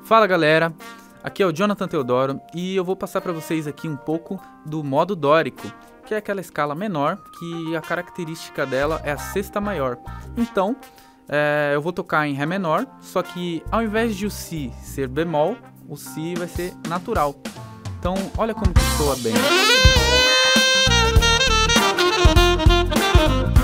Fala galera, aqui é o Jonathan Teodoro e eu vou passar para vocês aqui um pouco do modo dórico, que é aquela escala menor que a característica dela é a sexta maior. Então, eu vou tocar em Ré menor, só que ao invés de o Si ser bemol, o Si vai ser natural. Então, olha como que soa bem.